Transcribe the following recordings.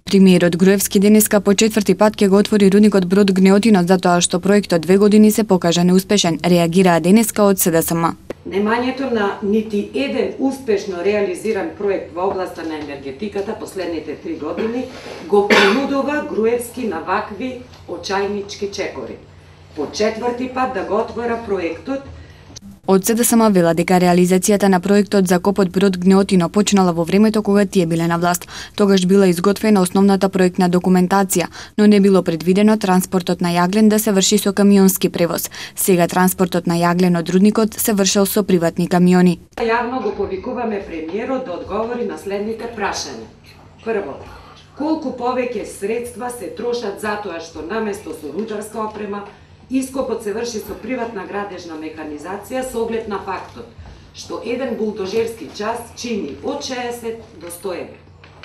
Премиерот Груевски денеска по четврти пат ќе го отвори рудникот Брод Гнеотино затоа што проектот 2 години се покажа неуспешен, реагираа денеска од СДСМ. Немањето на нити еден успешно реализиран проект во областа на енергетиката последните 3 години го принудува Груевски на вакви очајнички чекори. По четврти пат да го отвора проектот. Од СДСМ вела дека реализацијата на проектот за копот Брод Гнеотино почнала во времето кога тие биле на власт. Тогаш била изготвена основната проектна документација, но не било предвидено транспортот на јаглен да се врши со камионски превоз. Сега транспортот на јаглен од рудникот се вршел со приватни камиони. Јавно го повикуваме премиерот да одговори на следните прашања. Прво, колку повеќе средства се трошат затоа што наместо со рударска опрема ископот се врши со приватна градежна механизација со оглед на фактот што еден булдожерски час чини од 60 до 100 евра.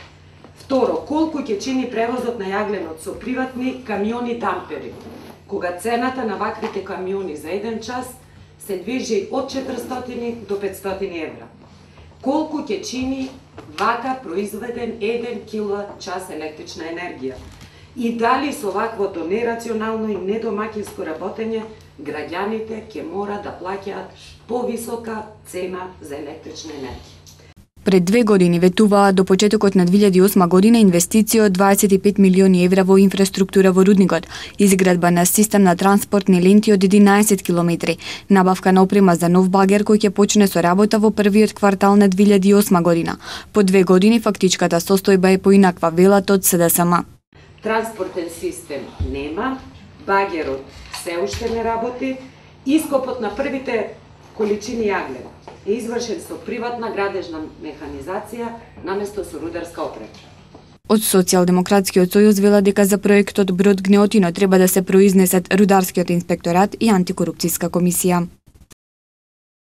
Второ, колку ќе чини превозот на јагленот со приватни камиони дампери, кога цената на ваквите камиони за еден час се движи од 400 до 500 евра. Колку ќе чини вака произведен 1 киловат-час електрична енергија? И дали со ваквото нерационално и недомаќинско работење граѓаните ќе мора да плаќаат повисока цена за електрична енергија. Пред 2 години ветуваа до почетокот на 2008 година инвестиција од 25 милиони евра во инфраструктура во рудникот, изградба на систем на транспортни ленти од 11 километри, набавка на опрема за нов багер кој ќе почне со работа во првиот квартал на 2008 година. По 2 години фактичката состојба е поинаква, велат од СДСМ. Транспортен систем нема, багерот се уште не работи, ископот на првите количини јаглен е извршен со приватна градежна механизација наместо со рударска опрема. Од Социјалдемократскиот сојуз вела дека за проектот Брод Гнеотино треба да се произнесат Рударскиот инспекторат и Антикорупцијска комисија.